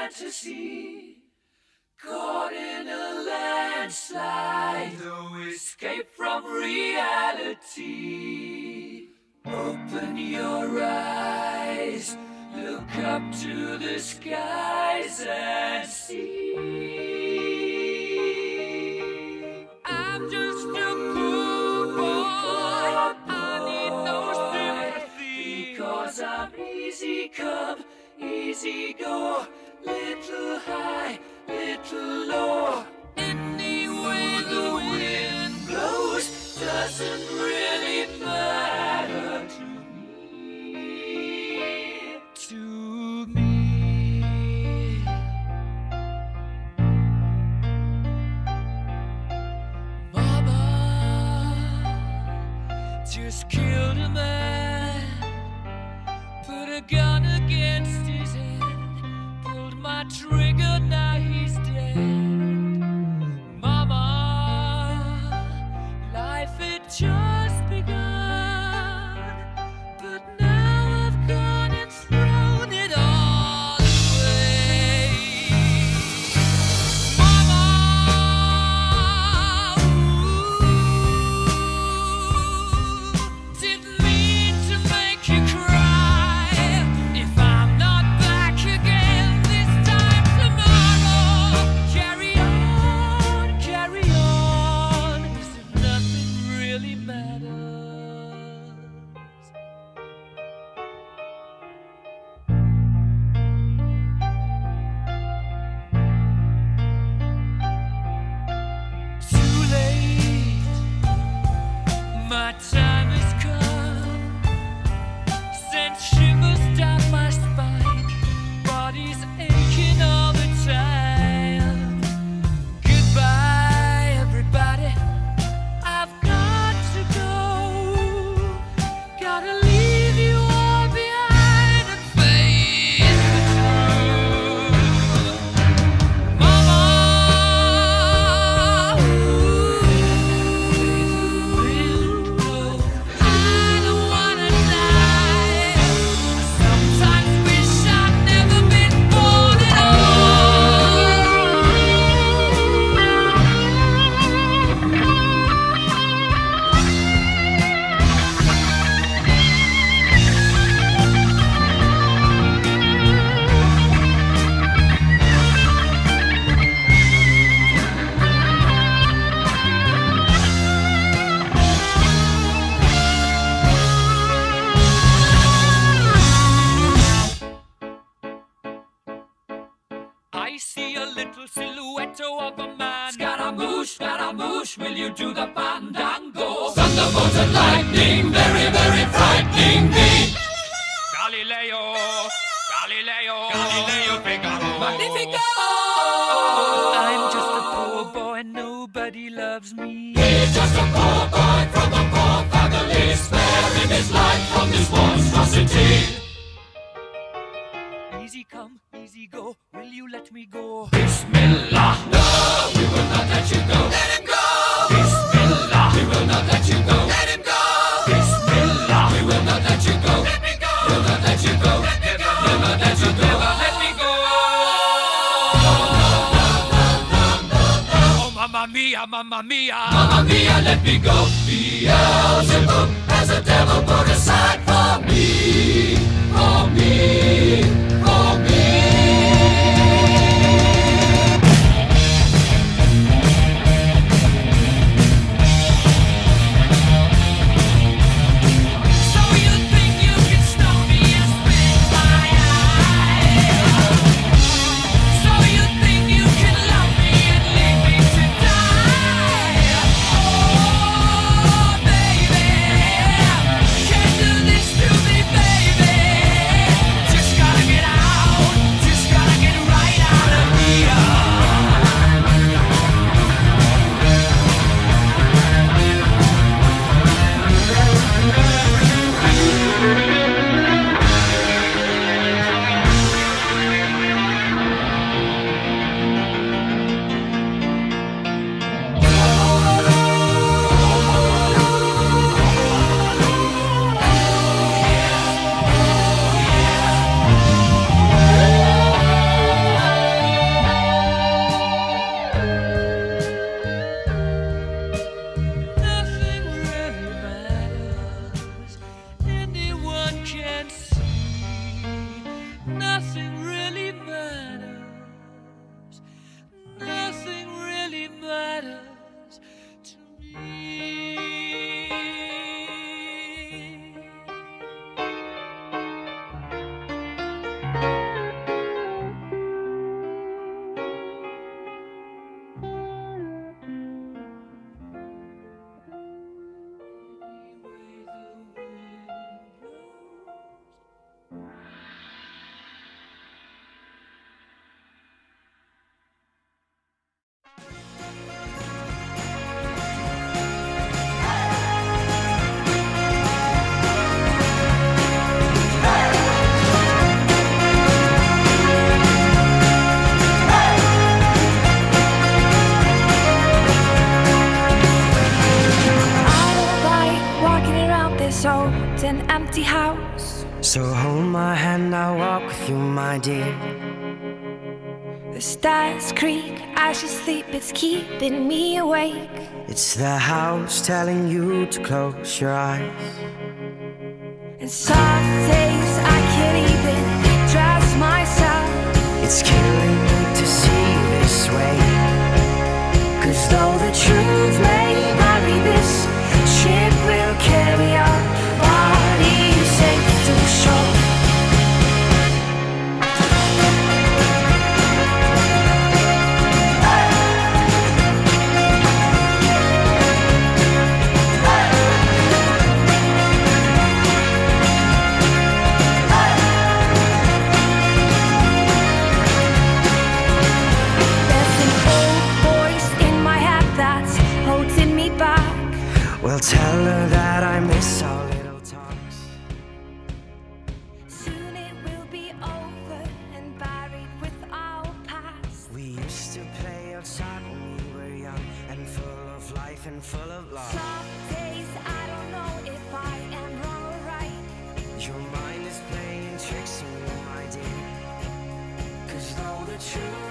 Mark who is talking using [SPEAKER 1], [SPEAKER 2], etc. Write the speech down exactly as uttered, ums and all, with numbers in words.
[SPEAKER 1] fantasy, caught in a landslide, no escape from reality. Open your eyes, look up to the skies and see. I'm just a poor boy, I need no sympathy, because I'm easy come, easy go, little high, little low. Any way the wind blows doesn't really matter to me, to me. Mama just killed a man, put a gun against his head, pulled my trigger, now he's dead. Mama, life had just begun, but now I've gone and thrown it all away. Mama, ooh, didn't mean to make you cry. If I'm not back again this time tomorrow, carry on, carry on, as if nothing really matters. Too late, my time has come, sent shivers down my spine, body's aching all the time. Goodbye, everybody, I've got to go, gotta leave you all behind and face the truth. Mama, ooh, I don't wanna die. I sometimes wish I'd never been born at I see a little silhouette of a man. Scaramouche, Scaramouche, will you do the fandango? Thunderbolt and lightning, very, very frightening me. Galileo, Galileo, Galileo Figaro, Magnifico! I'm just a poor boy, nobody loves me. He's just a poor boy from a poor family, sparing his life from this monstrosity. Easy come, easy go, will you let me go? Bismillah, no, we will not let you go. Let him go! Bismillah, we will not let you go. Let him go! Bismillah, we will not let you go. Let me go! We'll not let you go. Let me go! Never let you go. Never let me go. Oh, mamma mia, mamma mia, mamma mia, let me go. Beelzebub has a devil put aside for me, for me, for me. So you think you can stop me and spit my eye? So you think you can love me and leave me to die? Oh, baby, can't do
[SPEAKER 2] sold an empty house.
[SPEAKER 3] So hold my hand, I'll walk with you, my dear.
[SPEAKER 2] The stars creak as you sleep, it's keeping me awake.
[SPEAKER 3] It's the house telling you to close your eyes.
[SPEAKER 2] And some days I can't even trust myself.
[SPEAKER 3] It's killing me to see this way. 'Cause though the truth may vary, this ship will carry our bodies safe to shore. Well, tell her that I miss our little talks.
[SPEAKER 2] Soon it will be over and buried with our past.
[SPEAKER 3] We used to play outside when we were young and full of life and full of love.
[SPEAKER 2] Some days I don't know if I am wrong or right.
[SPEAKER 3] Your mind is playing tricks on you, my dear. 'Cause though the truth